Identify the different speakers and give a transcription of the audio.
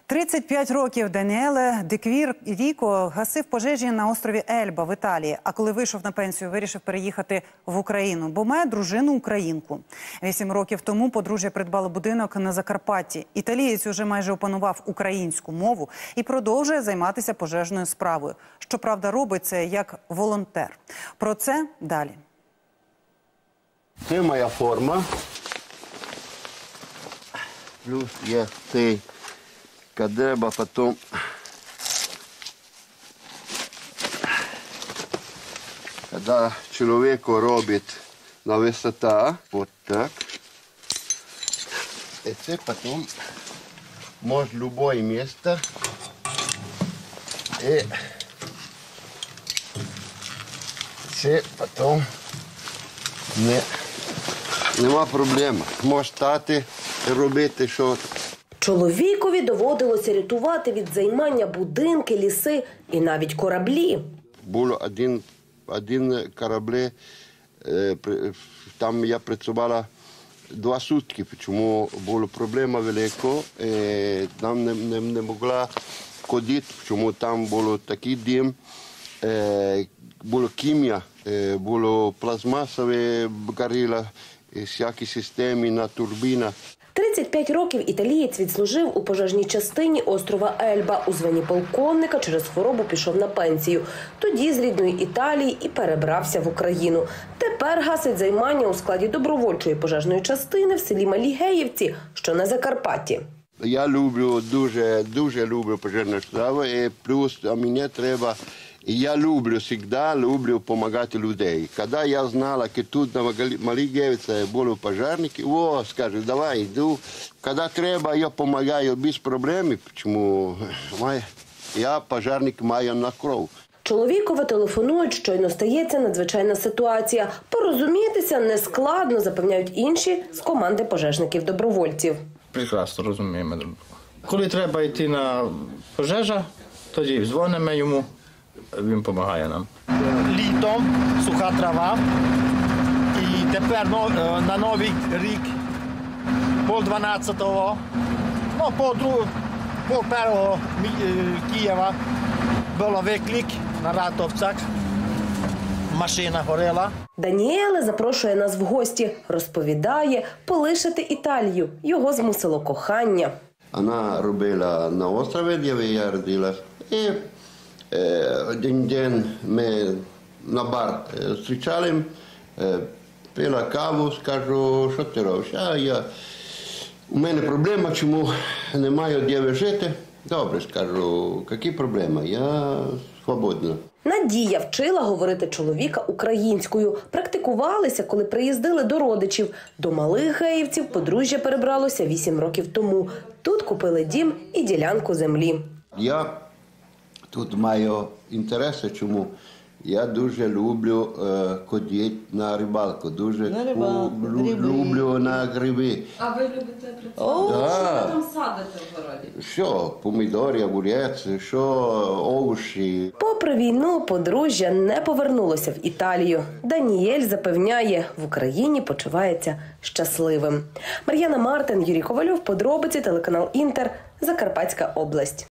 Speaker 1: 35 років Даніеле Деквіріко гасив пожежі на острові Ельба в Італії. А коли вийшов на пенсію, вирішив переїхати в Україну, бо має дружину-українку. 8 років тому подружжя придбало будинок на Закарпатті. Італієць уже майже опанував українську мову і продовжує займатися пожежною справою. Щоправда, робить це як волонтер. Про це далі.
Speaker 2: Це моя форма. Плюс є цей кадеба, потім коли чоловік робить на висота, от так, і це потім може будь-яке місце, і це потім нема проблем, може стати і робити щось.
Speaker 3: Чоловікові доводилося рятувати від займання будинки, ліси і навіть кораблі.
Speaker 2: Було один корабль, там я працювала 2 сутки, чому була проблема велика, там не могла ходити, чому там було такий дим, було хімія, було пластмасове горіло, всякі системи на турбінах.
Speaker 3: 35 років італієць відслужив у пожежній частині острова Ельба. У званні полковника через хворобу пішов на пенсію. Тоді з рідної Італії і перебрався в Україну. Тепер гасить займання у складі добровольчої пожежної частини в селі Малі Геївці, що на Закарпатті.
Speaker 2: Я люблю, дуже люблю пожежну справу, і плюс мені треба, я завжди люблю допомагати людей. Коли я знала, що тут на Малій Геївці були пожежники, скажу, давай, йду. Коли треба, я допомагаю без проблем, тому я пожежник маю на кров.
Speaker 3: Чоловікове телефонують, щойно стається надзвичайна ситуація. Порозумітися нескладно, запевняють інші з команди пожежників-добровольців.
Speaker 4: Прекрасно розуміємо. Коли треба йти на пожежа, тоді дзвонимо йому, він допомагає нам.
Speaker 5: Літом суха трава, і тепер на Новий рік, пол 12-го, пол першого Києва, було виклик на Ратовцях, машина горіла.
Speaker 3: Даніеле запрошує нас в гості, розповідає, полишити Італію. Його змусило кохання.
Speaker 2: Вона робила на острові, де я родилась, і один день ми на бар зустрічали, пила каву, скажу, що ти робиш? У мене проблема, чому не маю де жити. Добре, скажу, які проблеми? Я свободна.
Speaker 3: Надія вчила говорити чоловіка українською. Практикувалися, коли приїздили до родичів. До Малих Геївців подружжя перебралося 8 років тому. Тут купили дім і ділянку землі.
Speaker 2: Я тут маю інтереси, чому я дуже люблю ходити на рибалку, дуже люблю на гриби.
Speaker 6: А ви любите працювати? Що ви там садите в городі?
Speaker 2: Що, помідори, огурець, що овочі.
Speaker 3: Попри війну, подружжя не повернулося в Італію. Даніель запевняє, в Україні почувається щасливим. Мар'яна Мартин, Юрій Ковальов, подробиці, телеканал Інтер, Закарпатська область.